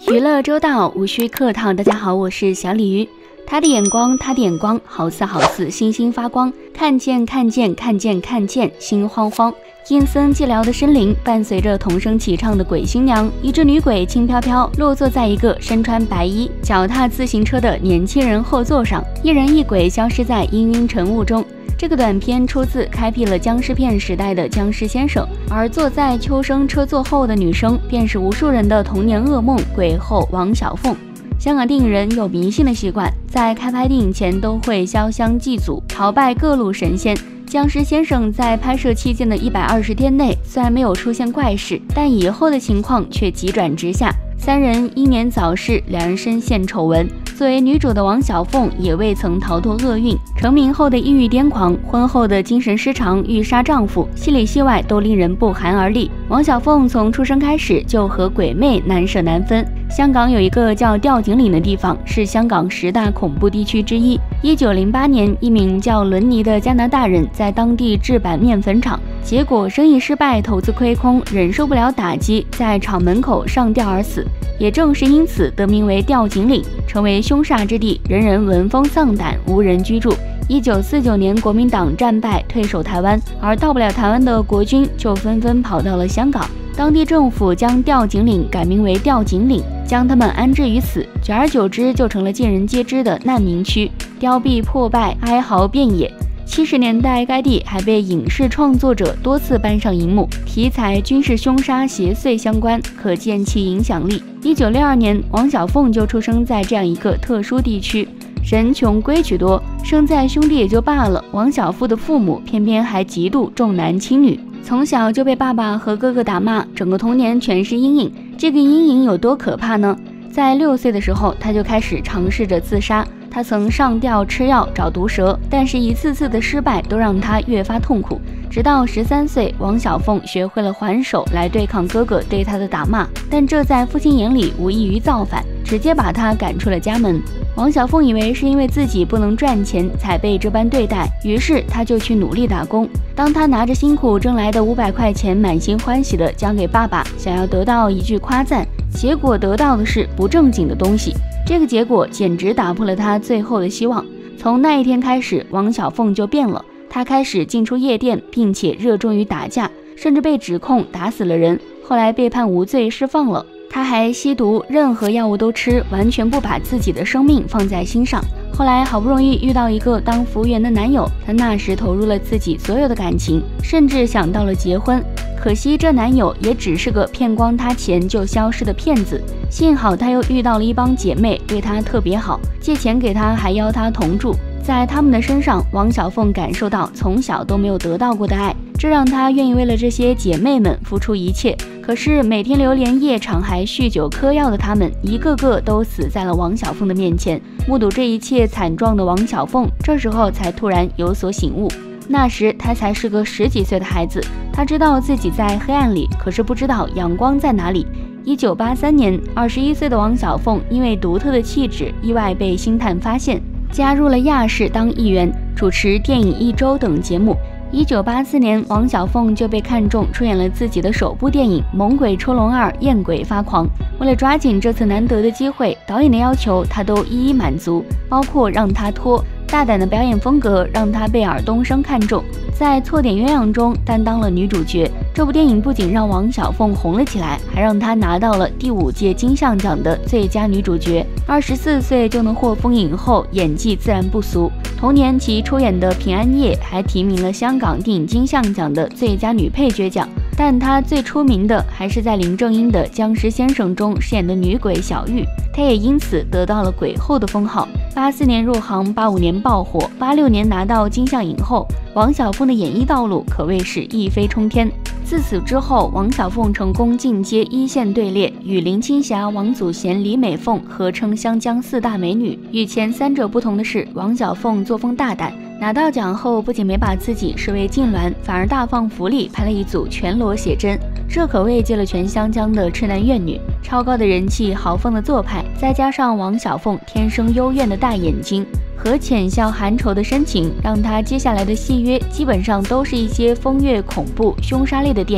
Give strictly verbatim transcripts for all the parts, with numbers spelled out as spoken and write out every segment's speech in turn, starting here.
娱乐周到，无需客套。大家好，我是小鲤鱼。他的眼光，他的眼光，好似好似星星发光。看见，看见，看见，看见，心慌慌。阴森寂寥的森林，伴随着童声齐唱的鬼新娘，一只女鬼轻飘飘落坐在一个身穿白衣、脚踏自行车的年轻人后座上，一人一鬼消失在氤氲晨雾中。这个短片出自开辟了僵尸片时代的僵尸先生，而坐在秋生车座后的女生，便是无数人的童年噩梦鬼后王小凤。香港电影人有迷信的习惯，在开拍电影前都会烧香祭祖，朝拜各路神仙。僵尸先生在拍摄期间的一百二十天内，虽然没有出现怪事，但以后的情况却急转直下。三人英年早逝，两人深陷丑闻。作为女主的王小凤也未曾逃脱厄运，成名后的抑郁癫狂，婚后的精神失常，欲杀丈夫，戏里戏外都令人不寒而栗。王小凤从出生开始就和鬼魅难舍难分。香港有一个叫吊井岭的地方，是香港十大恐怖地区之一。一九零八年，一名叫伦尼的加拿大人在当地制板面粉厂，结果生意失败，投资亏空，忍受不了打击，在厂门口上吊而死。也正是因此得名为吊井岭，成为凶煞之地，人人闻风丧胆，无人居住。一九四九年，国民党战败，退守台湾，而到不了台湾的国军就纷纷跑到了香港。当地政府将吊井岭改名为吊井岭，将他们安置于此，久而久之就成了尽人皆知的难民区，凋敝破败，哀嚎遍野。七十年代，该地还被影视创作者多次搬上荧幕，题材均是凶杀邪祟相关，可见其影响力。一九六二年，王小凤就出生在这样一个特殊地区，人穷规矩多，生在兄弟也就罢了，王小凤的父母偏偏还极度重男轻女，从小就被爸爸和哥哥打骂，整个童年全是阴影。这个阴影有多可怕呢？在六岁的时候，他就开始尝试着自杀。他曾上吊吃药找毒蛇，但是一次次的失败都让他越发痛苦。直到十三岁，王小凤学会了还手来对抗哥哥对他的打骂，但这在父亲眼里无异于造反，直接把他赶出了家门。王小凤以为是因为自己不能赚钱才被这般对待，于是他就去努力打工。当他拿着辛苦挣来的五百块钱，满心欢喜地交给爸爸，想要得到一句夸赞，结果得到的是不正经的东西。这个结果简直打破了他最后的希望。从那一天开始，王小凤就变了，他开始进出夜店，并且热衷于打架，甚至被指控打死了人，后来被判无罪释放了。他还吸毒，任何药物都吃，完全不把自己的生命放在心上。后来好不容易遇到一个当服务员的男友，他那时投入了自己所有的感情，甚至想到了结婚。可惜这男友也只是个骗光他钱就消失的骗子。幸好他又遇到了一帮姐妹，对他特别好，借钱给他，还邀他同住。在他们的身上，王小凤感受到从小都没有得到过的爱，这让她愿意为了这些姐妹们付出一切。可是每天流连夜场还酗酒嗑药的他们，一个个都死在了王小凤的面前。目睹这一切惨状的王小凤，这时候才突然有所醒悟。那时他才是个十几岁的孩子，他知道自己在黑暗里，可是不知道阳光在哪里。一九八三年，二十一岁的王小凤因为独特的气质，意外被星探发现，加入了亚视当艺员，主持电影一周等节目。一九八四年，王小凤就被看中，出演了自己的首部电影《猛鬼出笼二：艳鬼发狂》。为了抓紧这次难得的机会，导演的要求他都一一满足，包括让他脱。大胆的表演风格让她被尔冬升看中，在《错点鸳鸯》中担当了女主角。这部电影不仅让王小凤红了起来，还让她拿到了第五届金像奖的最佳女主角。二十四岁就能获封影后，演技自然不俗。同年其出演的《平安夜》还提名了香港电影金像奖的最佳女配角奖。但她最出名的还是在林正英的《僵尸先生》中饰演的女鬼小玉，她也因此得到了鬼后的封号。八四年入行，八五年爆火，八六年拿到金像影后。王小凤的演艺道路可谓是一飞冲天。自此之后，王小凤成功进阶一线队列，与林青霞、王祖贤、李美凤合称湘江四大美女。与前三者不同的是，王小凤作风大胆，拿到奖后不仅没把自己视为痉挛，反而大放福利，拍了一组全裸写真，这可慰藉了全湘江的痴男怨女。超高的人气，豪放的做派，再加上王小凤天生幽怨的大眼睛和浅笑含愁的深情，让她接下来的戏约基本上都是一些风月恐怖、凶杀类的电影。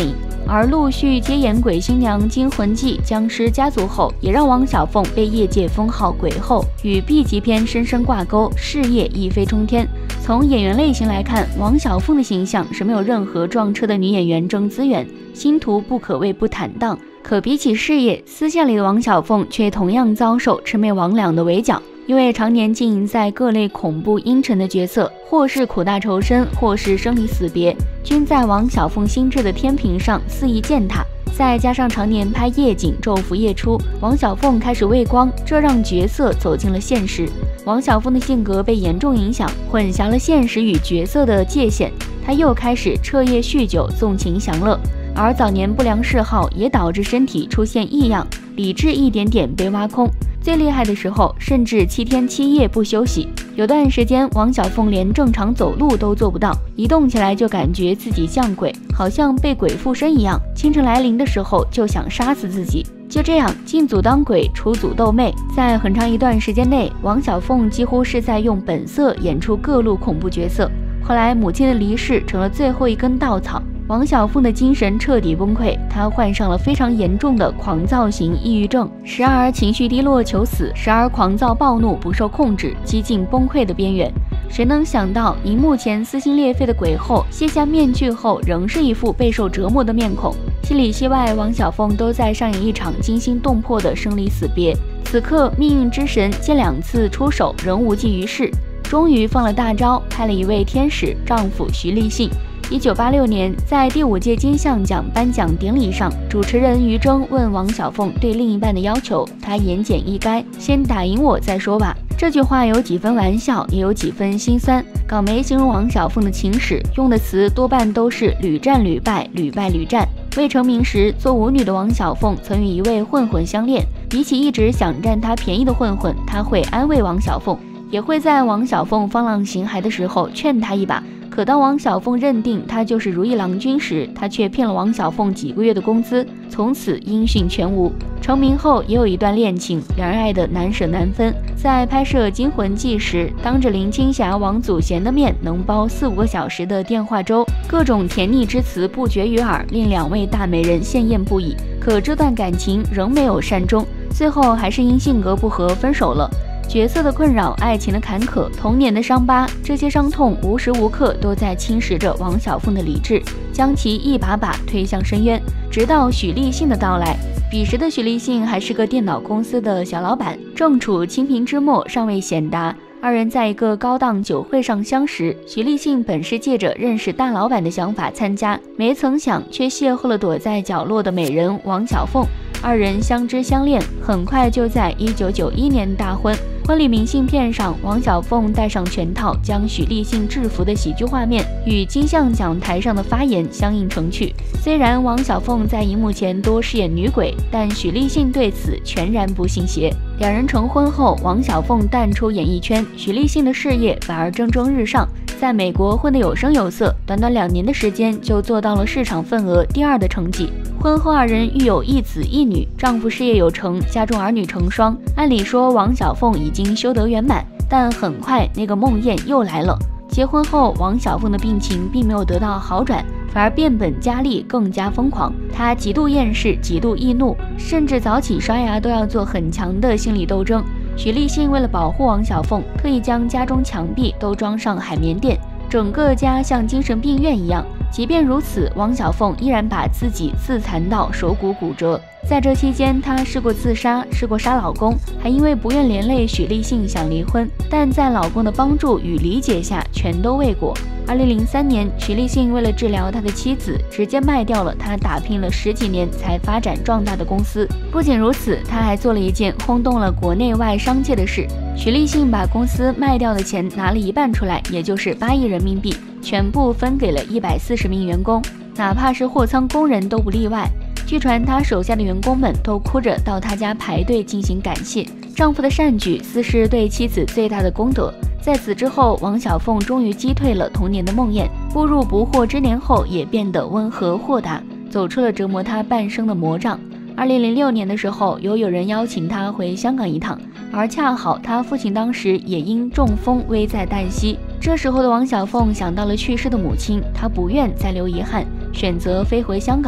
而陆续接演《鬼新娘》《惊魂记》《僵尸家族》后，也让王小凤被业界封号鬼后，与 B 级片深深挂钩，事业一飞冲天。从演员类型来看，王小凤的形象是没有任何撞车的女演员争资源，星途不可谓不坦荡。可比起事业，私下里的王小凤却同样遭受魑魅魍魉的围剿。因为常年经营在各类恐怖阴沉的角色，或是苦大仇深，或是生离死别，均在王小凤心智的天平上肆意践踏。再加上常年拍夜景昼伏夜出，王小凤开始畏光，这让角色走进了现实。王小凤的性格被严重影响，混淆了现实与角色的界限，她又开始彻夜酗酒，纵情享乐。而早年不良嗜好也导致身体出现异样，理智一点点被挖空。最厉害的时候，甚至七天七夜不休息。有段时间，王小凤连正常走路都做不到，一动起来就感觉自己像鬼，好像被鬼附身一样。清晨来临的时候，就想杀死自己。就这样，进组当鬼，出组斗魅。在很长一段时间内，王小凤几乎是在用本色演出各路恐怖角色。后来，母亲的离世成了最后一根稻草。王小凤的精神彻底崩溃，她患上了非常严重的狂躁型抑郁症，时而情绪低落求死，时而狂躁暴怒不受控制，几近崩溃的边缘。谁能想到，荧幕前撕心裂肺的鬼后，卸下面具后，仍是一副备受折磨的面孔。戏里戏外，王小凤都在上演一场惊心动魄的生离死别。此刻，命运之神见两次出手仍无济于事，终于放了大招，派了一位天使丈夫徐立信。一九八六年，在第五届金像奖颁奖典礼上，主持人于峥问王小凤对另一半的要求，她言简意赅，先打赢我再说吧。这句话有几分玩笑，也有几分心酸。港媒形容王小凤的情史，用的词多半都是屡战屡败，屡败屡战。未成名时，做舞女的王小凤曾与一位混混相恋，比起一直想占她便宜的混混，她会安慰王小凤，也会在王小凤放浪形骸的时候劝她一把。可当王小凤认定他就是如意郎君时，他却骗了王小凤几个月的工资，从此音讯全无。成名后也有一段恋情，两人爱得难舍难分。在拍摄《惊魂记》时，当着林青霞、王祖贤的面，能煲四五个小时的电话粥，各种甜腻之词不绝于耳，令两位大美人羡艳不已。可这段感情仍没有善终，最后还是因性格不合分手了。角色的困扰，爱情的坎坷，童年的伤疤，这些伤痛无时无刻都在侵蚀着王小凤的理智，将其一把把推向深渊。直到许立信的到来，彼时的许立信还是个电脑公司的小老板，正处清贫之末，尚未显达。二人在一个高档酒会上相识，许立信本是借着认识大老板的想法参加，没曾想却邂逅了躲在角落的美人王小凤。二人相知相恋，很快就在一九九一年大婚。婚礼明信片上，王小凤戴上全套将许立信制服的喜剧画面与金像奖台上的发言相映成趣。虽然王小凤在荧幕前多饰演女鬼，但许立信对此全然不信邪。两人成婚后，王小凤淡出演艺圈，许立信的事业反而蒸蒸日上，在美国混得有声有色，短短两年的时间就做到了市场份额第二的成绩。婚后二人育有一子一女，丈夫事业有成，家中儿女成双。按理说王小凤已经修得圆满，但很快那个梦魇又来了。结婚后，王小凤的病情并没有得到好转，反而变本加厉，更加疯狂。她极度厌世，极度易怒，甚至早起刷牙都要做很强的心理斗争。许立信为了保护王小凤，特意将家中墙壁都装上海绵垫，整个家像精神病院一样。即便如此，王小凤依然把自己自残到手骨骨折。在这期间，她试过自杀，试过杀老公，还因为不愿连累许立信想离婚，但在老公的帮助与理解下，全都未果。二零零三年，许立信为了治疗他的妻子，直接卖掉了他打拼了十几年才发展壮大的公司。不仅如此，他还做了一件轰动了国内外商界的事。许立信把公司卖掉的钱拿了一半出来，也就是八亿人民币，全部分给了一百四十名员工，哪怕是货仓工人都不例外。据传，他手下的员工们都哭着到他家排队进行感谢。丈夫的善举似是对妻子最大的功德。在此之后，王小凤终于击退了童年的梦魇，步入不惑之年后也变得温和豁达，走出了折磨她半生的魔障。二零零六年的时候，有有人邀请她回香港一趟，而恰好她父亲当时也因中风危在旦夕。这时候的王小凤想到了去世的母亲，她不愿再留遗憾，选择飞回香港。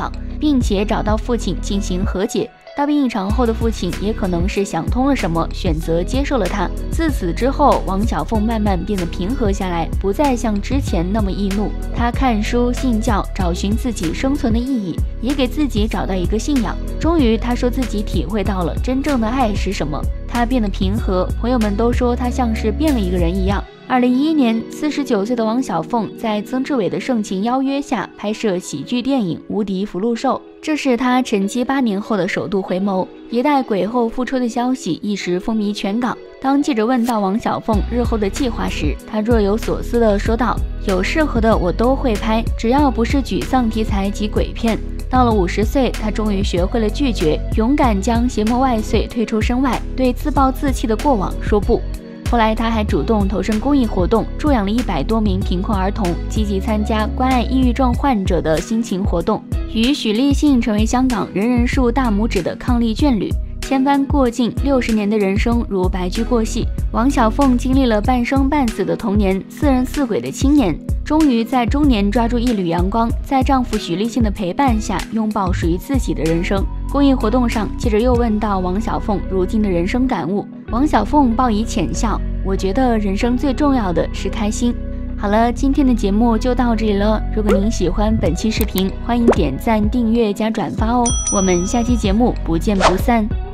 并且找到父亲进行和解。大病一场后的父亲也可能是想通了什么，选择接受了他。自此之后，王小凤慢慢变得平和下来，不再像之前那么易怒。她看书、信教，找寻自己生存的意义，也给自己找到一个信仰。终于，她说自己体会到了真正的爱是什么。她变得平和，朋友们都说她像是变了一个人一样。二零一一年，四十九岁的王小凤在曾志伟的盛情邀约下拍摄喜剧电影《无敌福禄寿》，这是她沉寂八年后的首度回眸。一代鬼后复出的消息一时风靡全港。当记者问到王小凤日后的计划时，她若有所思地说道：“有适合的我都会拍，只要不是沮丧题材及鬼片。”到了五十岁，她终于学会了拒绝，勇敢将邪魔外祟推出身外，对自暴自弃的过往说不。后来，他还主动投身公益活动，助养了一百多名贫困儿童，积极参加关爱抑郁症患者的辛勤活动，与许立信成为香港人人竖大拇指的伉俪眷侣。千帆过尽，六十年的人生如白驹过隙。王小凤经历了半生半死的童年，四人四鬼的青年，终于在中年抓住一缕阳光，在丈夫许立信的陪伴下，拥抱属于自己的人生。公益活动上，记者又问到王小凤如今的人生感悟，王小凤报以浅笑：“我觉得人生最重要的是开心。”好了，今天的节目就到这里了。如果您喜欢本期视频，欢迎点赞、订阅加转发哦。我们下期节目不见不散。